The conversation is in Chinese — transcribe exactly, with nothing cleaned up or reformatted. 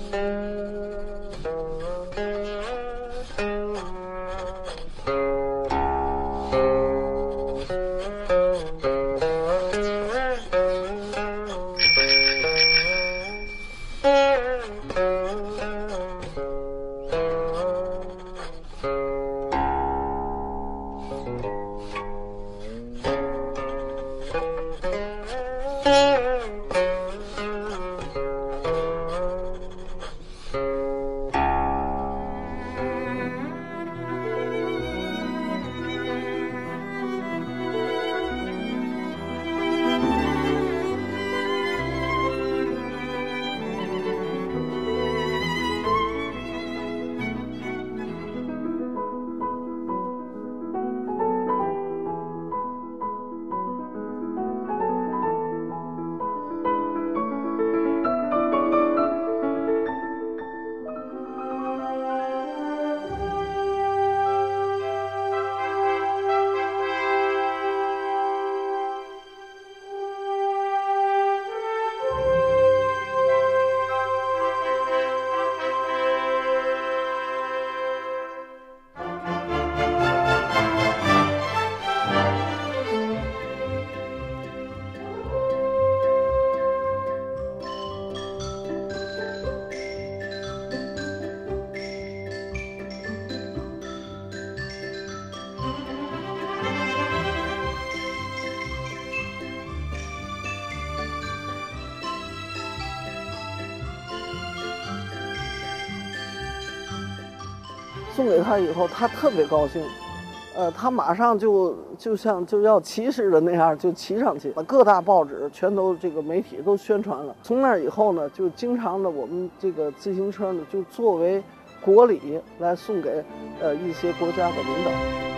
送给他以后，他特别高兴，呃，他马上就就像就要骑似的那样就骑上去，各大报纸全都这个媒体都宣传了。从那以后呢，就经常的我们这个自行车呢，就作为国礼来送给呃一些国家的领导。